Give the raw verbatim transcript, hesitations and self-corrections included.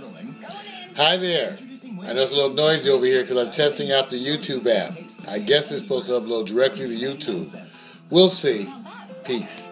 Hi there. I know it's a little noisy over here because I'm testing out the YouTube app. I guess it's supposed to upload directly to YouTube. We'll see. Peace.